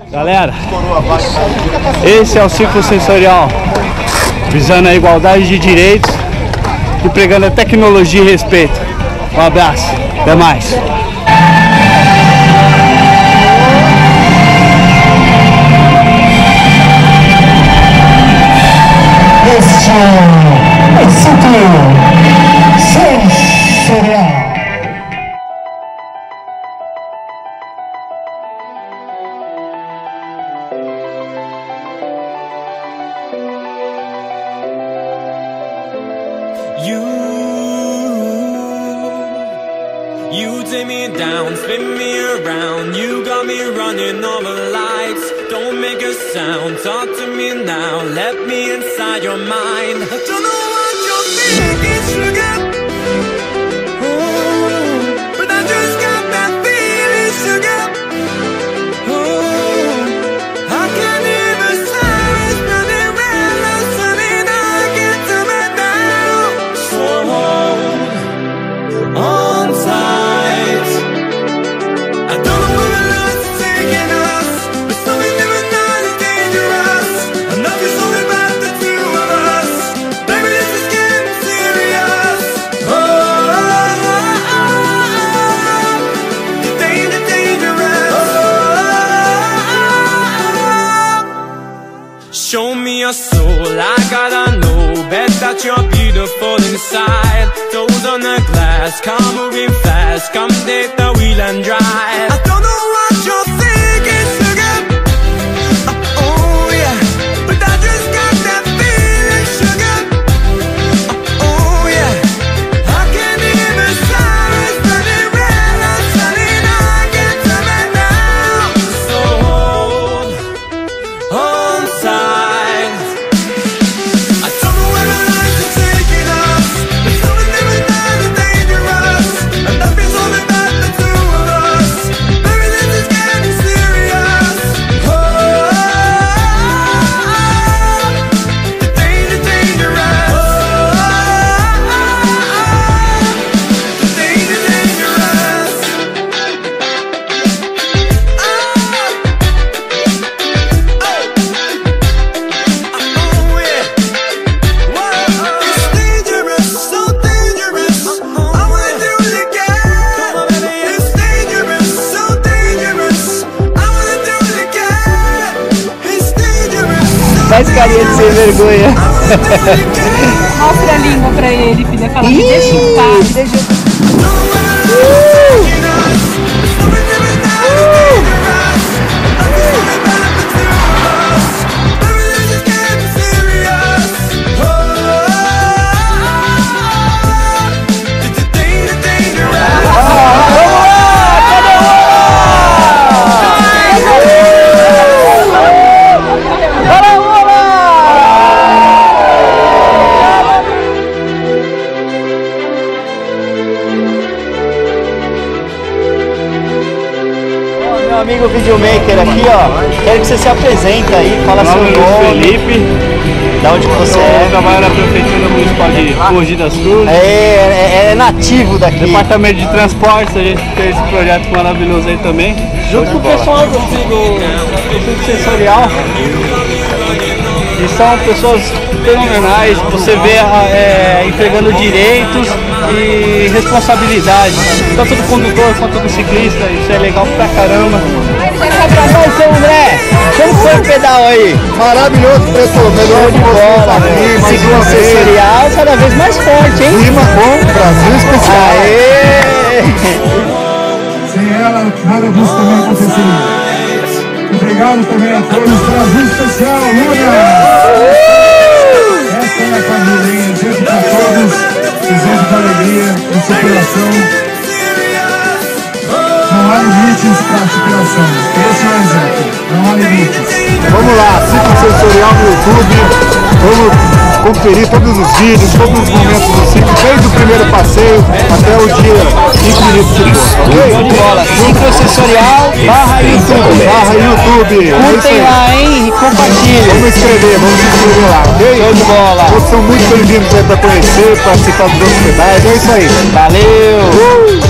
Galera, esse é o ciclo sensorial, visando a igualdade de direitos e pregando a tecnologia e respeito. Um abraço, até mais. Este é o ciclo sensorial. You take me down, spin me around. You got me running over lights. Don't make a sound, talk to me now. Let me inside your mind. I don't know what you're thinking, sugar. Oh, but I just got that feeling, sugar. Oh, I can't hear the sirens running round. The sun and I get to me now. So hold on tight. I don't know where the lights are taking us, but something never not is dangerous. Enough is only about the two of us. Baby, this is getting serious. Dangerous. Show me your soul, I gotta know. Bet that you're beautiful inside. Toes on the glass, car moving fast. Come take the wheel and drive. I don't know what you're thinking, sugar. Oh yeah, but I just got that feeling, sugar. Oh yeah, I can't hear the sirens running round. I'm telling I get to me now. So hold on tight. I don't know where the lights are taking us, but something never not is dangerous. Enough is only about the two of us. Baby, this is getting serious. Oh, dangerous. It's dangerous, so dangerous. I wanna do it again. It's dangerous, so dangerous. I wanna do it again. It's dangerous, so Faz carinha de sem vergonha. Mostra a língua pra ele, filha. Fala, me deixa em paz. Meu amigo videomaker aqui, ó, quero que você se apresenta aí, fala seu nome. Felipe, Da onde que você é? eu trabalho na Prefeitura Municipal de Mogi das Cruzes. É nativo daqui. Departamento de Transportes, a gente fez esse projeto maravilhoso aí também. Junto com o pessoal do ciclo sensorial. E são pessoas fenomenais, você vê entregando direitos e responsabilidade, tanto do condutor quanto do ciclista, isso é legal pra caramba. Vai, seu André, como foi o pedal aí? Maravilhoso, pessoal. Melhor De bola, ciclo sensorial cada vez mais forte, hein? Clima bom, Brasil especial. Aê! Sem ela, nada disso também aconteceria. Obrigado também a todos. Brasil especial, Luna! Essa é a família, hein? Exemplo para todos, exemplo de alegria, de superação. Não há limites para a superação. Esse é o exemplo. Não há limites. Vamos lá, ciclo sensorial no YouTube. Vamos conferir todos os vídeos, todos os momentos do ciclo, desde o primeiro passeio até o dia infinito de boa. Show de bola, ciclo sensorial YouTube. Curtem lá, hein? E compartilhem. Vamos se inscrever lá, ok? Show de bola. Todos são muito bem-vindos aí para conhecer, participar dos outros pedais. É isso aí. Valeu!